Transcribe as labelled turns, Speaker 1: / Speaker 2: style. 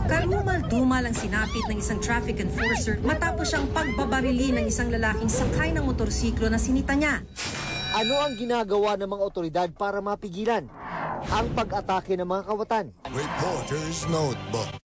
Speaker 1: Kalumal-dumal ang sinapit ng isang traffic enforcer matapos siyang pagbabarili ng isang lalaking sakay ng motorsiklo na sinita niya.
Speaker 2: Ano ang ginagawa ng mga otoridad para mapigilan ang pag-atake ng mga kawatan?
Speaker 3: Reporter's Notebook.